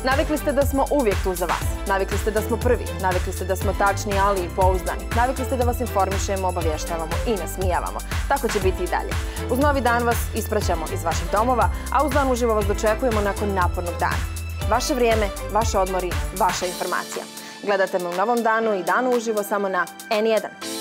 Navikli ste da smo uvijek tu za vas. Navikli ste da smo prvi. Navikli ste da smo tačni, ali i pouzdani. Navikli ste da vas informišemo, obavještavamo i nasmijavamo. Tako će biti i dalje. Uz novi dan vas ispraćamo iz vaših domova, a uz dan uživo vas dočekujemo nakon napornog dana. Vaše vrijeme, vaš odmor i vaša informacija. Gledate me u Novom danu i Danu uživo samo na N1.